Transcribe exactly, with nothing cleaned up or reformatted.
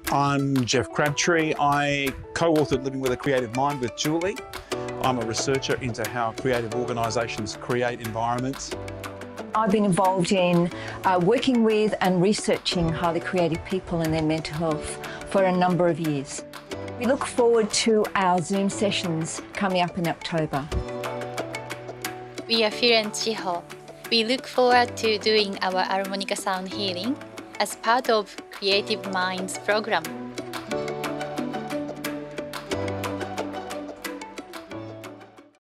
I'm 𝗵𝗵𝘁. I co-authored Living with a Creative Mind with Julie. I'm a researcher into how creative organisations create environments. I've been involved in uh, working with and researching highly creative people and their mental health for a number of years. We look forward to our Zoom sessions coming up in October. We are Phil and Chiho. We look forward to doing our harmonica sound healing as part of Creative Minds program.